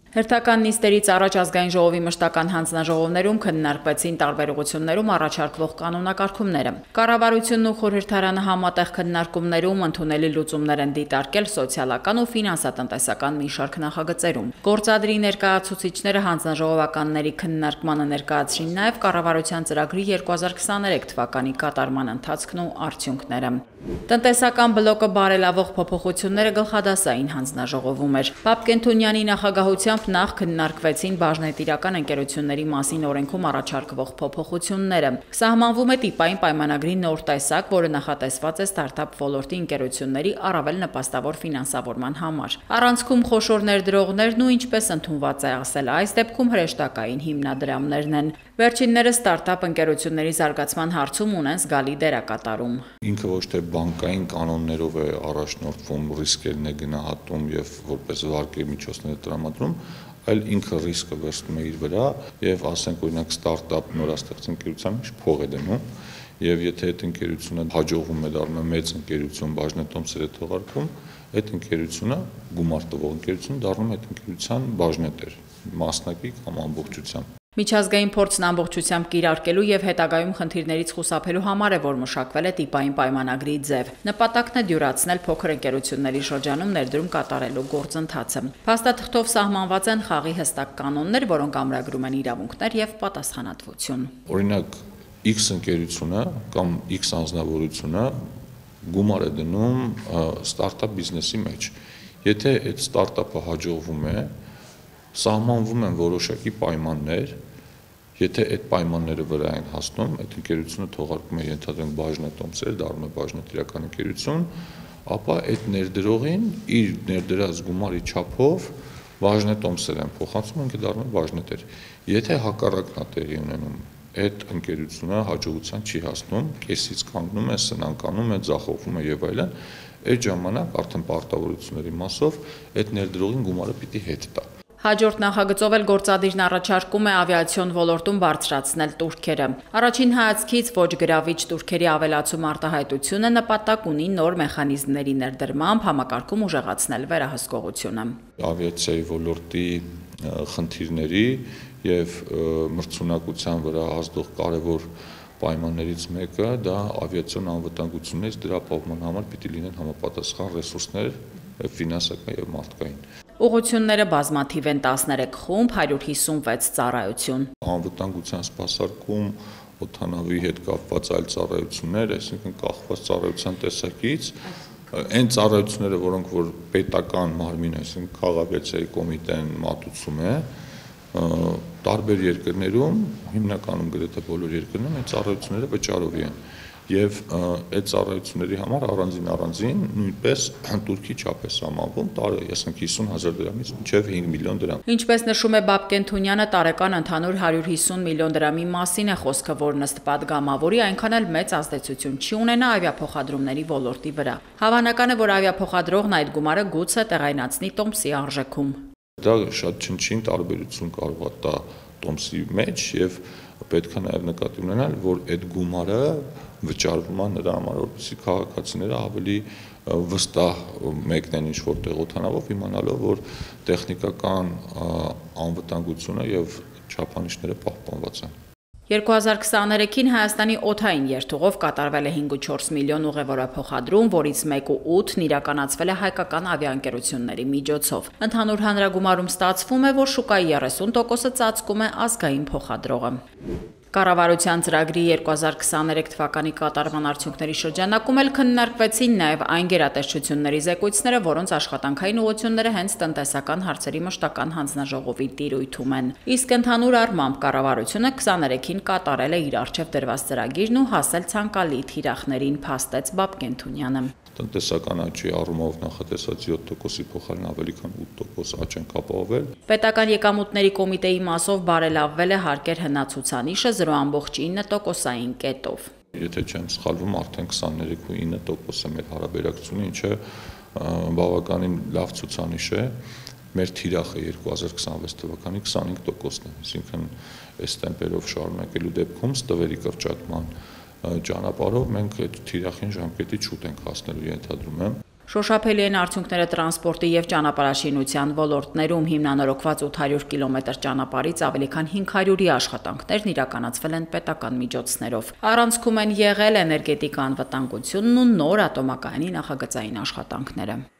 Հերթական նիստերից առաջ ազգային ժողովի մշտական հանձնաժողովներում քննարկվեցին տարբերություններում առաջարկվող կանոնակարգումները։ Կառավարությունն ու խորհրդարանը համատեղ քննարկումներում ընդունելի լուծումներ են դիտարկել սոցիալական ու ֆինանսատնտեսական մի շարք նախագծերում։ Գործադրի ներկայացուցիչները հանձնաժողովականների քննարկմանը ներկայացրին նաև կառավարության ծրագրի 2023 թվականի կատարման ընթացքն ու արդյունքները։ Տնտեսական բլոկը բարելավող փոփոխությունները գլխադասային հանձնաժողովում էր։ Պապկենթունյանի նախագահությամբ նախ քննարկվեցին բաժնետիրական ընկերությունների մասին օրենքում առաջարկվող փոփոխությունները։ Սահմանվում է տիպային պայմանագրի նոր տեսակ, որը նախատեսված է ստարտափ ոլորտի ընկերությունների առավել նպաստավոր ֆինանսավորման համար։ Առանցքում խոշոր ներդրողներն ու ինչպես ընդունված է ասել այս դեպքում հրեշտակային հիմնադրամներն են։ Վերջինները ստարտափ ընկերությունների զարգացման հարցում ունեն զգալի դերակատարում։ Ինքը ոչ թե բանկային կանոններով է առաջնորդվում, ռիսկերն է գնահատում եւ որպես վարկի միջոցներ տրամադրում, այլ ինքը ռիսկը վերցնում է իր վրա եւ ասենք օրինակ ստարտափ նորաստեղծ ընկերության մեջ փող է դնում եւ եթե այդ ընկերությունը հաջողվում է դառնում մեծ ընկերություն, բաժնետոմսեր է թողարկում, այդ ընկերությունը գումար տվող ընկերությունը դառնում է այդ ընկերության բաժնետեր, մասնակի կամ ամբողջությամբ։ Միջազգային փորձն ամբողջությամբ կիրարկելու եւ հետագայում խնդիրներից խուսափելու համար է, որ մշակվել է տիպային պայմանագրի ձև։ Նպատակն է դյուրացնել փոքր ընկերությունների շրջանում ներդրում կատարելու գործընթացը։ Փաստաթղթով սահմանված են խաղի հստակ կանոններ, որոնք ամրագրում են իրավունքներ եւ պատասխանատվություն։ Օրինակ X ընկերությունը կամ X անձնավորությունը գումար է դնում ստարտափ բիզնեսի մեջ։ Եթե այդ ստարտափը հաջողվում է, սահմանվում են որոշակի պայմաններ, եթե այդ պայմանները վրա են հասնում, այդ ընկերությունը թողարկում է ենթադրենք բաժնետոմսեր, դառնում է բաժնետիրական ընկերություն, ապա այդ ներդրողին իր ներդրած գումարի չափով բաժնետոմսեր են փոխանցում, ինքը դառնում է բաժնետեր։ Եթե հակառակն է տեղի ունենում, այդ ընկերությունը հաջողության չի հասնում, կեսից կանգնում է, սնանկանում է, ձախողվում է եւ այլն, այդ ժամանակ արդեն պարտավորությունների մասով այդ ներդրողին գումարը պիտի հետ տա։ Հաջորդ նախագծով էլ գործադիրն առաջարկում է ավիացիոն ոլորտում բարձրացնել տուրքերը։ Առաջին հայացքից ոչ գրավիչ տուրքերի ավելացում արտահայտությունը նպատակ ունի նոր մեխանիզմների ներդրմամբ համակարգում ուժեղացնել վերահսկողությունը։ Ավիացիայի ոլորտի խնդիրների եւ մրցունակության վրա ազդող կարևոր պայմաններից մեկը դա ավիացիոն անվտանգությունն է, դրա ապահովման համար պիտի լինեն համապատասխան ռեսուրսներ, ֆինանսական եւ մարդկային։ Ուղղությունները բազմաթիվ են 13 խումբ, 156 ծառայություն։ Անվտանգության սպասարկում, օդանավի հետ կապված այլ ծառայություններ, այսինքն կախված ծառայության տեսակից, այն ծառայությունները, որոնք որ պետական մարմին, այսինքն քաղաքացիայի կոմիտեն մատուցում է, տարբեր երկրներում, հիմնականում գրեթե բոլոր երկրներում այդ ծառայությունները վճարովի են։ Եվ այդ ծառայությունների համար առանձին նույնպես տուրքի չափ է սահմանվում, տարի, ասենք 50,000 դրամից մինչև 5 միլիոն դրամ։ Ինչպես նշում է Պապկենթունյանը, տարեկան ընդհանուր 150 միլիոն դրամի մասին է խոսքը, որն ըստ պատգամավորի այնքան էլ մեծ ազդեցություն չի ունենա ավիափոխադրումների ոլորտի վրա։ Հավանական է, որ ավիափոխադրողն այդ գումարը գուցե տեղայնացնի տոմսի արժեքում։ Դա շատ չնչին տարբերություն կարող է տա տոմսի մեջ եւ պետք է նաեւ նկատի ունենալ, որ այդ գումարը վճարվում է նրա համար, որպեսզի քաղաքացիները ավելի վստահ մեկնեն ինչ-որ տեղ օդանավով, իմանալով, որ տեխնիկական անվտանգությունը եւ չափանիշները պահպանված են։ 2023-ին Հայաստանի օդային երթուղով կատարվել է 5.4 միլիոն ուղևորափոխադրում, որից 1.8-ն իրականացվել է հայկական ավիաընկերությունների միջոցով։ Ընդհանուր հանրագումարում ստացվում է, որ շուկայի 30%-ը ծածկում է ազգային փոխադրողը։ Կառավարության ծրագրի 2023 թվականի կատարման արդյունքների շրջանակում էլ քննարկվեցին նաև այն գերատեսչությունների զեկույցները, որոնց աշխատանքային ուղղությունները հենց տնտեսական հարցերի մշտական հանձնաժողովի տիրույթում են։ Իսկ ընդհանուր առմամբ կառավարությունը 23-ին կատարել է իր առջև դրված ծրագիրն ու հասել ցանկալի թիրախներին, փաստեց Պապկենթունյանը։ Տնտեսական աճի առումով նախատեսած 7%-ի փոխարեն ավելի քան 8% աճ են ապահովել։ Պետական եկամուտների կոմիտեի մասով բարելավվել է հարկեր հնացուցանիշը 0.9%-ային կետով։ Եթե չեմ սխալվում, արդեն 23.9% է մեր հարաբերակցությունը, ինչը բավականին լավ ցուցանիշ է։ Մեր թիրախը 2026 թվականի 25%-ն է, այսինքն այս տեմպերով շարունակելու դեպքում ստվերի կրճատման ճանապարհով մենք այդ թիրախին ժամկետի շուտ ենք հասնելու ենթադրում եմ։ Շոշափելի են արդյունքները տրանսպորտի եւ ճանապարհաշինության ոլորտներում հիմնանորոգված 800 կիլոմետր ճանապարհից ավելի քան 500-ի աշխատանքներն իրականացվել են պետական միջոցներով։ Առանցքում են եղել էներգետիկա անվտանգությունն ու նոր ատոմակայանի նախագծային աշխատանքները։